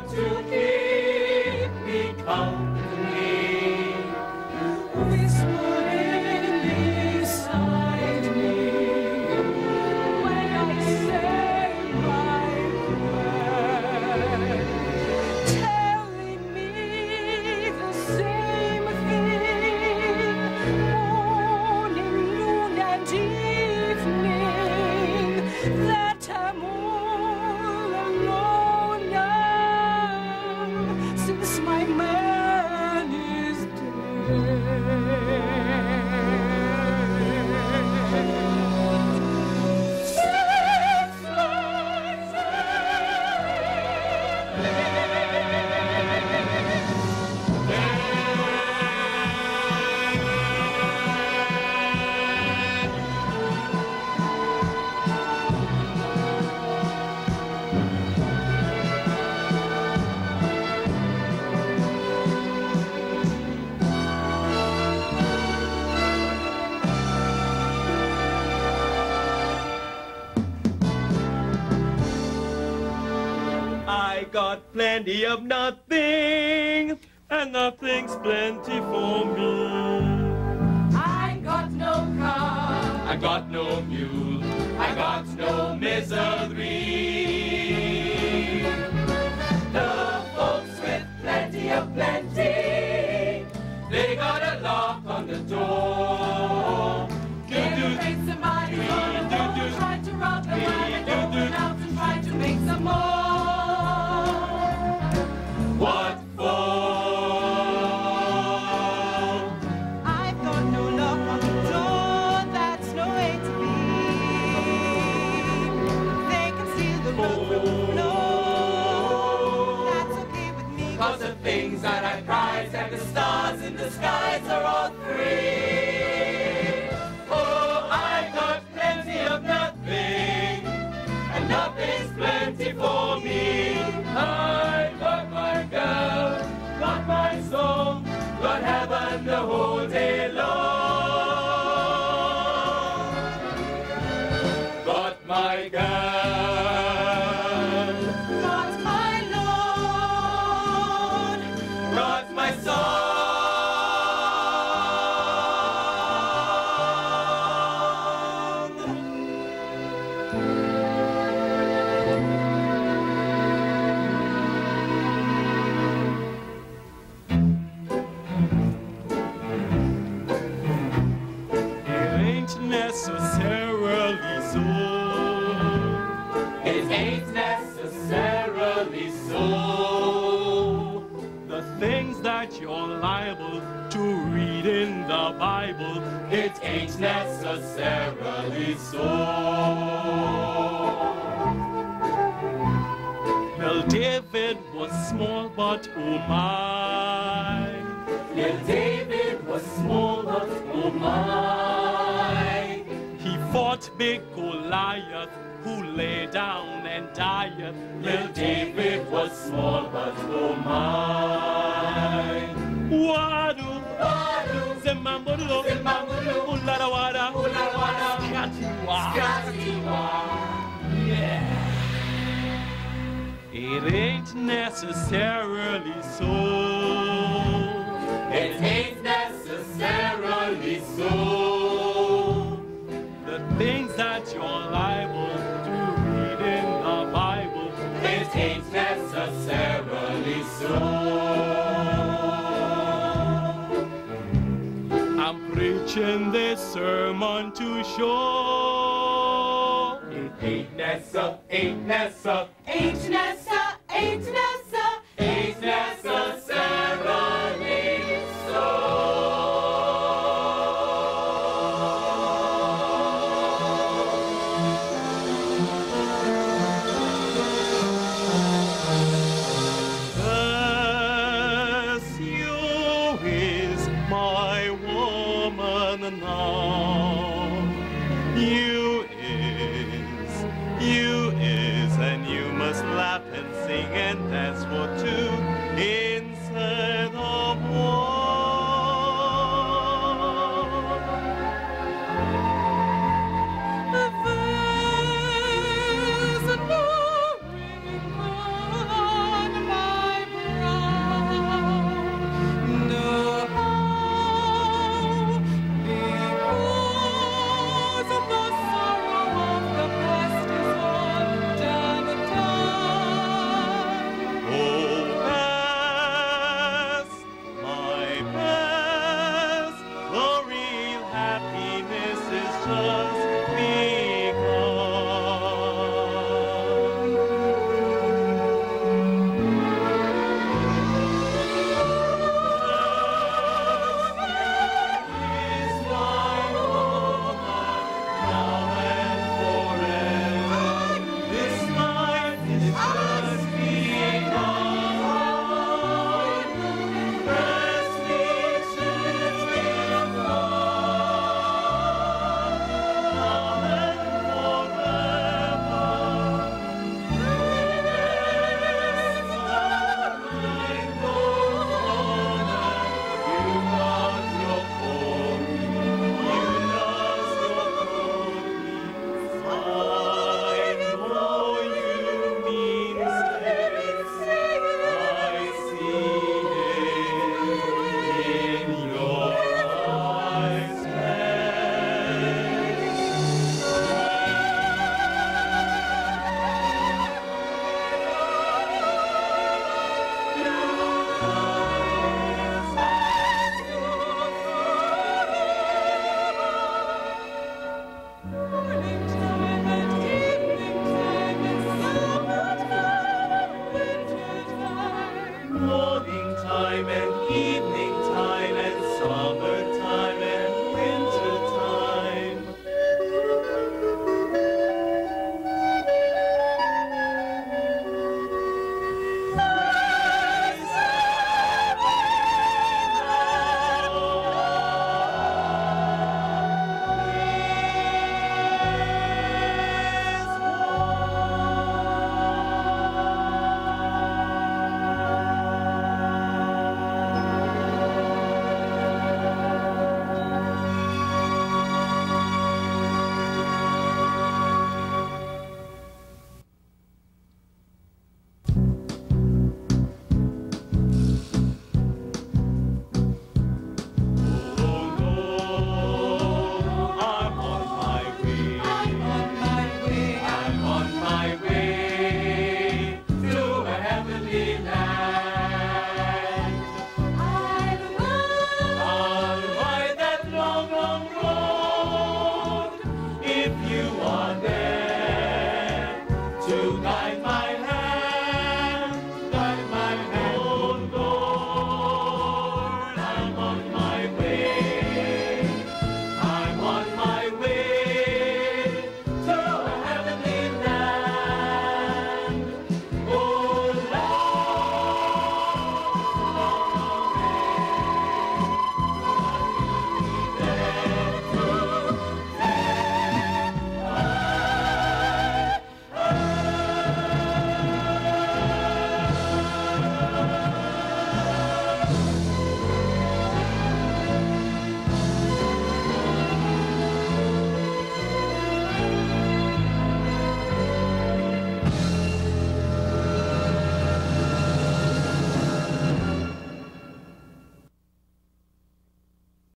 want to keep me company, whispering beside me when I say my prayer, telling me the same thing, morning, noon, and evening, that I'm all alone now, since my man is I got plenty of nothing, and nothing's plenty for me. I got no car, I got no mule, I got no misery. The folks with plenty of plenty, they got a lock on the door. Give rates some money, try to rob them while they're going out and try to make some more. What for? I've got no lock on the door, that's no way to be. They can steal the rug from the floor, that's okay with me. 'Cause the things that I prize and the stars in the skies are all free. Oh, I've got plenty of nothing, and nothing's plenty for me. I got my girl, got my song, got heaven the whole day long. Got my girl, got my Lord, got my song. Necessarily so. It ain't necessarily so. The things that you're liable to read in the Bible, it ain't necessarily so. Well, David was small, but oh my. Well, David was small, but oh my. He fought big Goliath, who lay down and died. Well, David was small, but oh my. Wadu, wadu, Zimbabwe, Zimbabwe, Ulara wada, Skatiwa, Skatiwa, yeah. It ain't necessarily so. It ain't necessarily so. The things that you're liable to read in the Bible, it ain't necessarily so. I'm preaching this sermon to show it ain't necessarily so. You is, and you must laugh and sing and dance for two.